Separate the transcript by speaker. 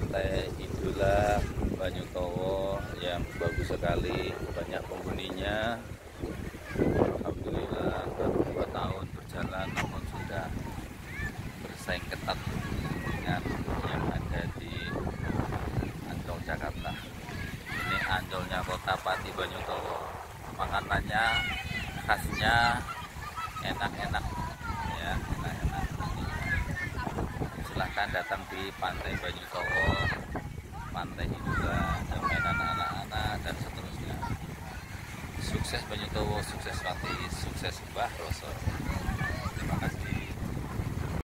Speaker 1: Pantai Idola Banyutowo yang bagus sekali, banyak penghuninya. Alhamdulillah baru 2 tahun berjalan namun sudah bersaing ketat dengan yang ada di Ancol Jakarta. Ini Ancolnya Kota Pati Banyutowo. Makanannya khasnya enak-enak ya, enak-enak. Silahkan datang di Pantai Banyutowo, Pantai Idola, mainan anak-anak dan seterusnya. Sukses Banyutowo, sukses Pati, sukses Mbah Roso.